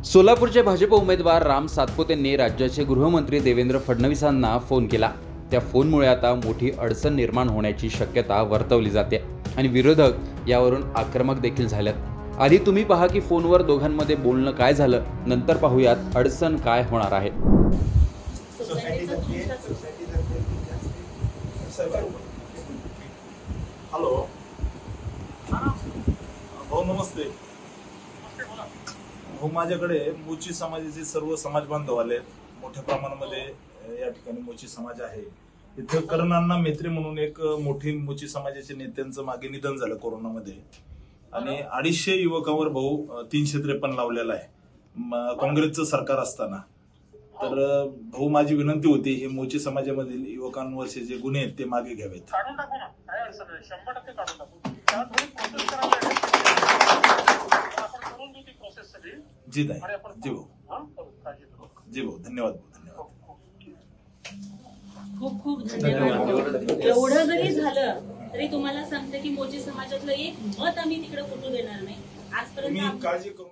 सोलापूरचे भाजप उमेदवार राम सातपुतेंनी राज्याचे गृहमंत्री देवेंद्र फडणवीसांना फोन केला। त्या फोनमुळे आता मोठी अडचण निर्माण होण्याची शक्यता वर्तवली जाते आणि विरोधक यावरून आक्रमक देखील झालेत। आधी तुम्ही पहा की फोनवर दोघांमध्ये बोलणं काय झालं, नंतर पाहूयात अडचण काय होणार आहे। हॅलो, हो नमस्ते। हो, माझ्याकडे मोची समाजाचे सर्व समाज बांधव आले। मोठ्या प्रमाणामध्ये या ठिकाणी मोची समाज आहे। इथे करणअण्णा मेत्रे म्हणून एक मोठी मोची समाजाच्या नेत्यांचं मागे निधन झालं कोरोनामध्ये आणि 250 युवकांवर भाऊ 353 लावलेला आहे काँग्रेसचं सरकार असताना। तर भाऊ, माझी विनंती होती हे मोची समाजामधील युवकांवरचे जे गुन्हे आहेत ते मागे घ्यावेत। जी नाही, जी भाऊ, जी भाऊ, धन्यवाद, धन्यवाद, खूप खूप धन्यवाद। एवढं जरी झालं तरी तुम्हाला सांगते की मोची समाजातलं एक मत आम्ही तिकडे फुटू देणार नाही आजपर्यंत। काळजी करू।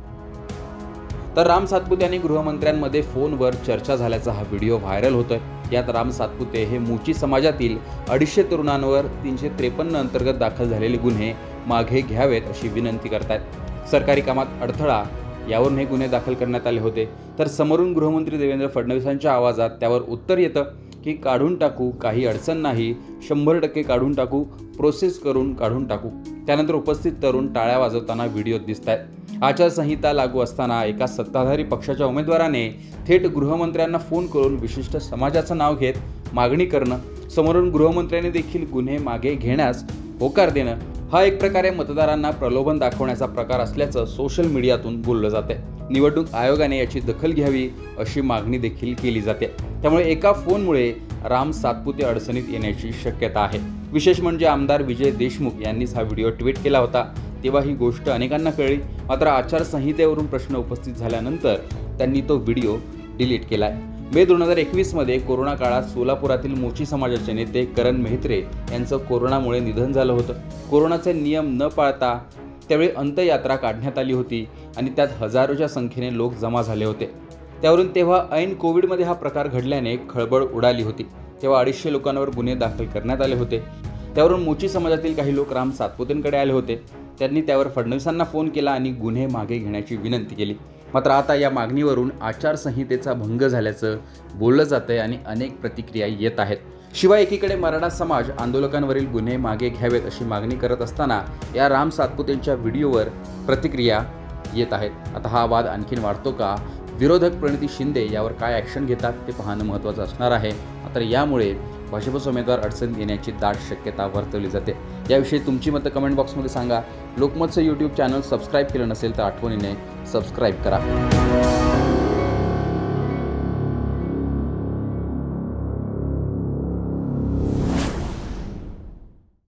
तर राम सातपुते आणि गृहमंत्र्यांमध्ये फोनवर चर्चा झाल्याचा हा व्हिडिओ व्हायरल होतोय। यात राम सातपुते हे मोची समाजातील 250 तरुणांवर 353 अंतर्गत दाखल झालेले गुन्हे मागे घ्यावेत अशी विनंती करतायत। सरकारी कामात अडथळा यावरून हे गुन्हे दाखल करण्यात आले होते। तर समोरून गृहमंत्री देवेंद्र फडणवीसांच्या आवाजात त्यावर उत्तर येतं की काढून टाकू, काही अडचण नाही, 100% काढून टाकू, प्रोसेस करून काढून टाकू। त्यानंतर उपस्थित तरुण टाळ्या वाजवताना व्हिडिओत दिसतायत। आचारसंहिता लागू असताना एका सत्ताधारी पक्षाच्या उमेदवाराने थेट गृहमंत्र्यांना फोन करून विशिष्ट समाजाचं नाव घेत मागणी करणं, समोरून गृहमंत्र्यांनी देखील गुन्हे मागे घेण्यास होकार देणं, हा एक प्रकारे मतदारांना प्रलोभन दाखवण्याचा प्रकार असल्याचं सोशल मीडियातून बोललं जाते। निवडणूक आयोगाने याची दखल घ्यावी अशी मागणी देखील केली जाते। त्यामुळे एका फोनमुळे राम सातपुते अडचणीत येण्याची शक्यता आहे। विशेष म्हणजे आमदार विजय देशमुख यांनीच हा व्हिडिओ ट्विट केला होता, तेव्हा ही गोष्ट अनेकांना कळली। मात्र आचारसंहितेवरून प्रश्न उपस्थित झाल्यानंतर त्यांनी तो व्हिडिओ डिलीट केलाय। मे 2021 मध्ये कोरोना काळात सोलापुरातील मोची समाजाचे नेते करण मेहत्रे यांचं कोरोनामुळे निधन झालं होतं। कोरोनाचे नियम न पाळता त्यावेळी अंत्ययात्रा काढण्यात आली होती आणि त्यात हजारोच्या संख्येने लोक जमा झाले होते। त्यावरून तेव्हा ऐन कोविडमध्ये हा प्रकार घडल्याने खळबळ उडाली होती। तेव्हा 250 लोकांवर गुन्हे दाखल करण्यात आले होते। त्यावरून मोची समाजातील काही लोक राम सातपुतेंकडे आले होते। त्यांनी त्यावर फडणवीसांना फोन केला आणि गुन्हे मागे घेण्याची विनंती केली। मात्र आता या मागणीवरून आचारसंहितेचा भंग झाल्याचं बोललं जातंय आणि अनेक प्रतिक्रिया येत आहेत। शिवाय एकीकडे मराठा समाज आंदोलकांवरील गुन्हे मागे घ्यावेत अशी मागणी करत असताना या राम सातपुतेंच्या व्हिडिओवर प्रतिक्रिया येत आहेत। आता हा वाद आणखीन वाढतो का? विरोधक प्रणिती शिंदे यावर काय ॲक्शन घेतात ते पाहणं महत्त्वाचं असणार आहे। मात्र यामुळे भाजपचा उमेदवार अडचणीत येण्याची दाट शक्यता वर्तवली जाते। याविषयी तुमची मतं कमेंट बॉक्समध्ये सांगा। लोकमतचं यूट्यूब चॅनल सबस्क्राईब केलं नसेल तर आठवणीने सबस्क्राईब करा।